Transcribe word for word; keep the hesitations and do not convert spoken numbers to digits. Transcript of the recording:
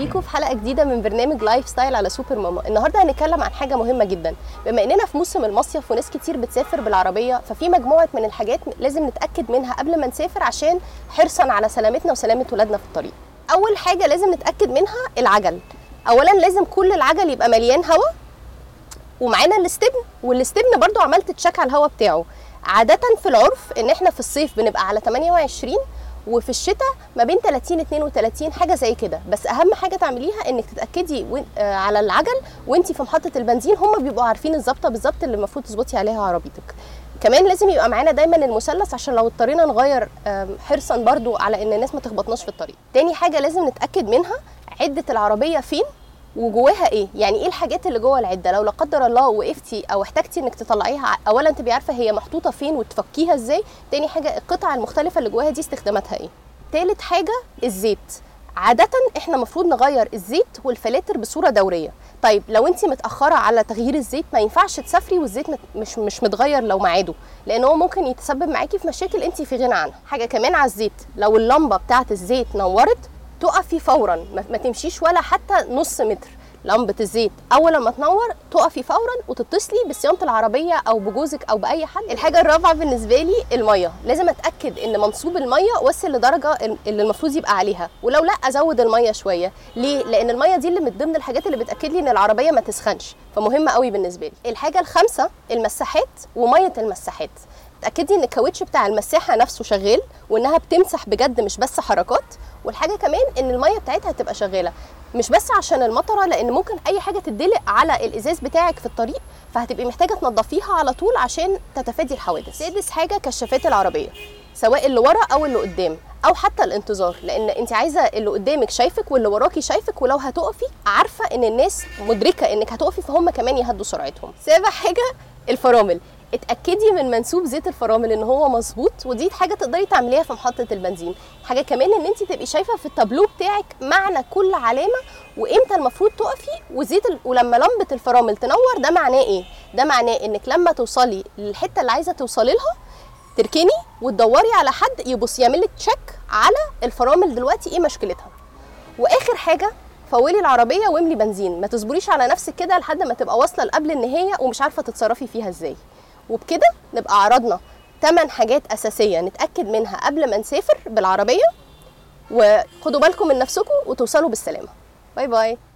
بيكم في حلقه جديده من برنامج لايف ستايل على سوبر ماما. النهارده هنتكلم عن حاجه مهمه جدا. بما اننا في موسم المصيف وناس كتير بتسافر بالعربيه، ففي مجموعه من الحاجات لازم نتاكد منها قبل ما نسافر عشان حرصا على سلامتنا وسلامه ولادنا في الطريق. اول حاجه لازم نتاكد منها العجل. اولا لازم كل العجل يبقى مليان هواء، ومعانا الاستبن، والاستبن برضو عملت تشيك على الهواء بتاعه. عاده في العرف ان احنا في الصيف بنبقى على ثمانية وعشرين وفي الشتاء ما بين ثلاثين اتنين وتلاتين حاجه زي كده. بس اهم حاجه تعمليها انك تتاكدي على العجل وانت في محطه البنزين، هم بيبقوا عارفين الظبطه بالظبط اللي المفروض تظبطي عليها عربيتك. كمان لازم يبقى معانا دايما المثلث عشان لو اضطرينا نغير، حرصا برضو على ان الناس ما تخبطناش في الطريق. تاني حاجه لازم نتاكد منها عده العربيه فين وجواها ايه، يعني ايه الحاجات اللي جوه العده. لو لا قدر الله وقفتي او احتاجتي انك تطلعيها، اولا تبقي عارفه هي محطوطه فين وتفكيها ازاي. تاني حاجه القطع المختلفه اللي جواها دي استخداماتها ايه. تالت حاجه الزيت. عاده احنا المفروض نغير الزيت والفلاتر بصوره دوريه. طيب لو انت متاخره على تغيير الزيت ما ينفعش تسافري والزيت مش مش متغير لو ميعاده، لان هو ممكن يتسبب معاكي في مشاكل انت في غنى عنها. حاجه كمان على الزيت، لو اللمبه بتاعه الزيت نورت تقفي فورا، ما تمشيش ولا حتى نص متر. لمبه الزيت اول ما تنور تقفي فورا وتتصلي بصيانه العربيه او بجوزك او باي حد. الحاجه الرابعه بالنسبه لي الميه. لازم اتاكد ان منسوب الميه وصل لدرجه اللي المفروض يبقى عليها، ولو لا ازود الميه شويه. ليه؟ لان الميه دي اللي من ضمن الحاجات اللي بتاكد لي ان العربيه ما تسخنش، فمهمه قوي بالنسبه لي. الحاجه الخامسه المساحات وميه المساحات. تاكدي ان الكاوتش بتاع المساحه نفسه شغال وانها بتمسح بجد مش بس حركات. والحاجه كمان ان الميه بتاعتها تبقى شغاله، مش بس عشان المطره، لان ممكن اي حاجه تدلق على الازاز بتاعك في الطريق، فهتبقي محتاجه تنظفيها على طول عشان تتفادي الحوادث. سادس حاجه كشافات العربيه، سواء اللي ورا او اللي قدام او حتى الانتظار، لان انت عايزه اللي قدامك شايفك واللي وراكي شايفك، ولو هتقفي عارفه ان الناس مدركه انك هتقفي فهم كمان يهدوا سرعتهم. سابع حاجه الفرامل. اتاكدي من منسوب زيت الفرامل ان هو مظبوط، ودي حاجه تقدري تعمليها في محطه البنزين. حاجه كمان ان انت تبقي شايفه في التابلو بتاعك معنى كل علامه وامتى المفروض تقفي، وزيت ال... ولما لمبه الفرامل تنور ده معناه ايه؟ ده معناه انك لما توصلي للحته اللي عايزه توصلي لها تركني وتدوري على حد يبص يعمل لك تشيك على الفرامل دلوقتي ايه مشكلتها. واخر حاجه فولي العربيه واملي بنزين. ما تصبريش على نفسك كده لحد ما تبقى واصله لقبل النهايه ومش عارفه تتصرفي فيها ازاي. وبكده نبقى عرضنا ثمان حاجات أساسية نتأكد منها قبل ما نسافر بالعربية، وخدوا بالكم من نفسكم وتوصلوا بالسلامة. باي باي.